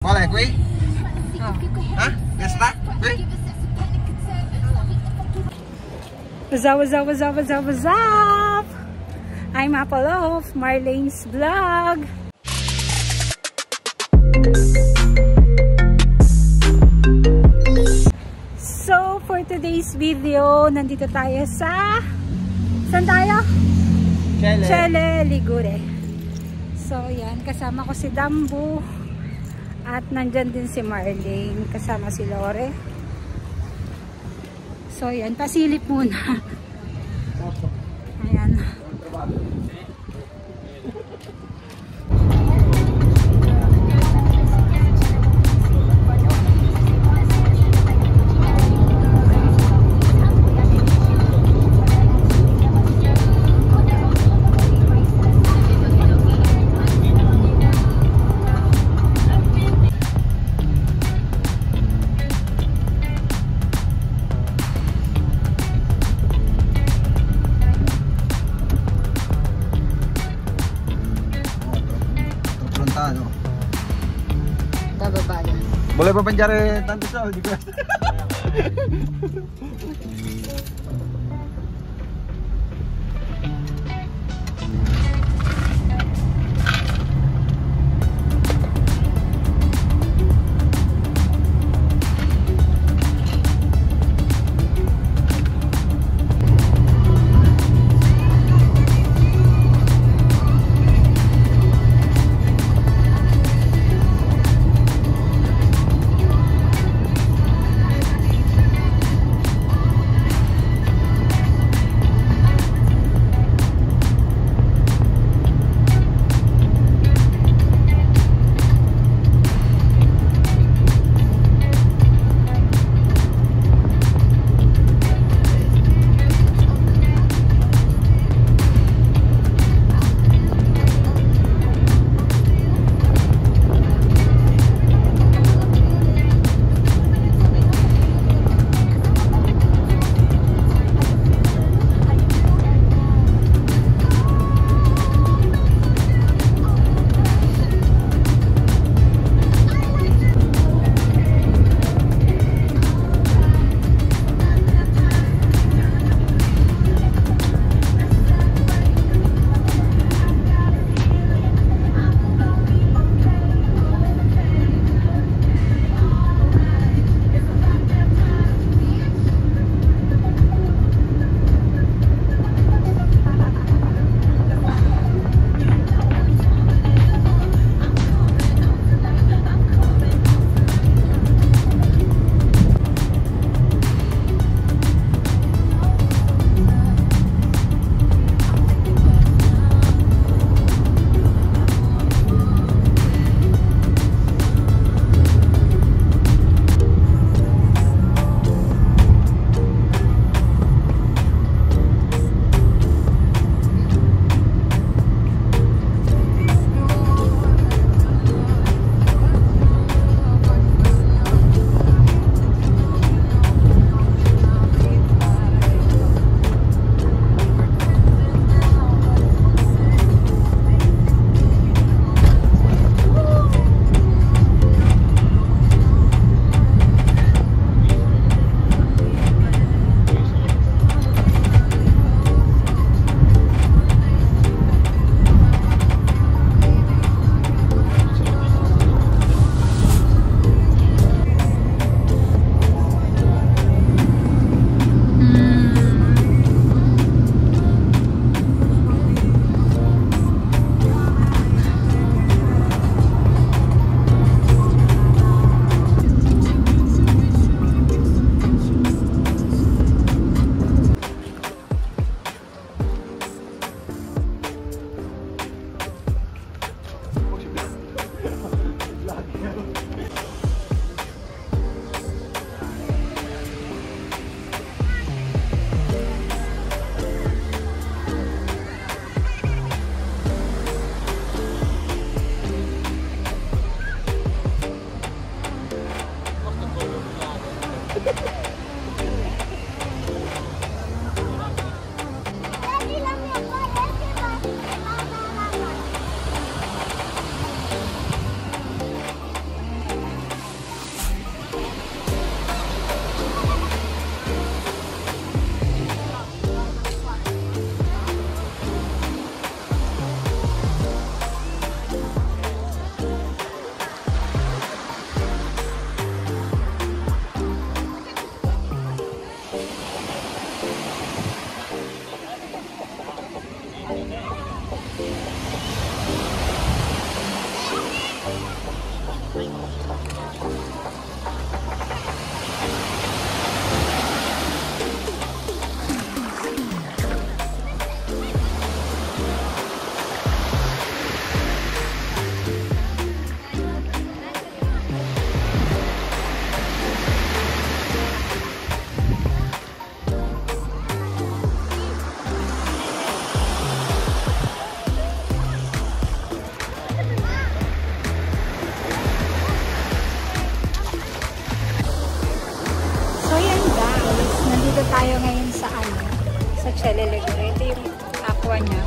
Boleh kui? Oh. Hah? Biasa kui? What's up? I'm Apple of Marlene's Vlog. So, for today's video, nandito tayo sa... Saan tayo? Chele, Ligure. So, yan. Kasama ko si Dambu. At nandyan din si Marlene. Kasama si Lore. So, yan. Pasilip muna. Ayan. Boleh mencari Tante Sol juga. Tayo ngayon sa sa Chele Ligure. Ito yung aqua niya.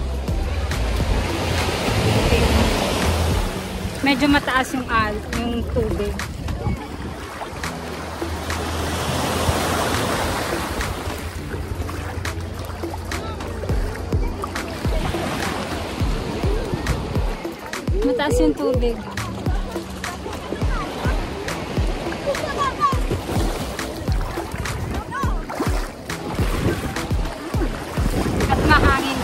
Medyo mataas yung tubig. Mataas yung tubig. Mahangin.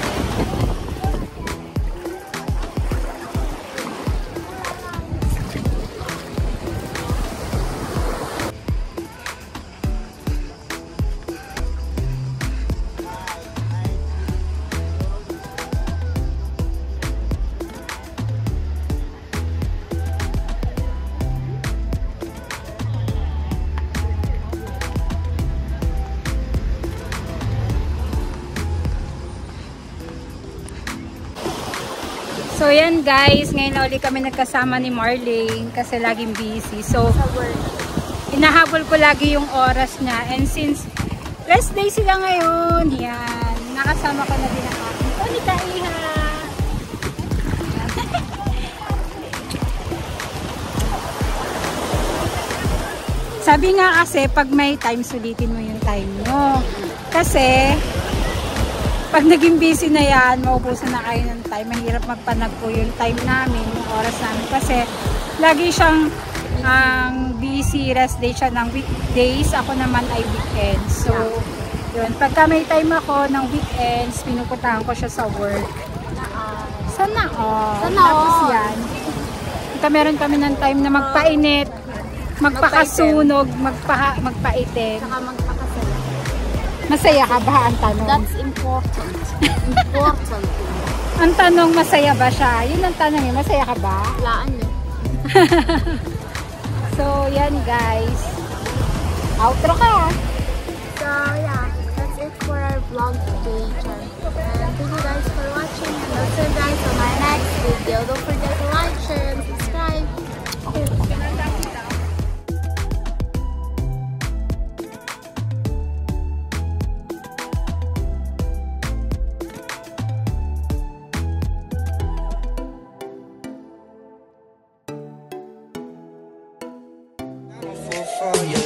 So yan guys, ngayon na ulit kami nagkasama ni Marlene kasi laging busy. So inahabol ko lagi yung oras niya, and since rest day sila ngayon, yan, nakasama ko na din ang aking Tony Iha. Sabi nga kasi pag may time, sulitin mo yung time mo. Kasi pag naging busy na yan, maubusan na kayo ng time. Mahirap magpanagpo yung time namin, yung oras namin. Kasi lagi siyang busy, rest day siya ng weekdays. Ako naman ay weekends. So, yun. Pagka may time ako ng weekends, pinupuntahan ko siya sa work. Sana all. Tapos yan. Pagka meron kami ng time na magpainit, magpakasunog, magpaitim. Saka magpakasaya. Masaya ka ba ang tanong? That's important. Important. Ang tanong, masaya ba siya? Yun ang tanong, masaya ka ba? Laan niyo. So, yan guys. Outro ka. So, yeah. That's it for our vlog today. And thank you guys for watching. And I'll see you guys on my next video. Don't forget to like, share, and subscribe. For you.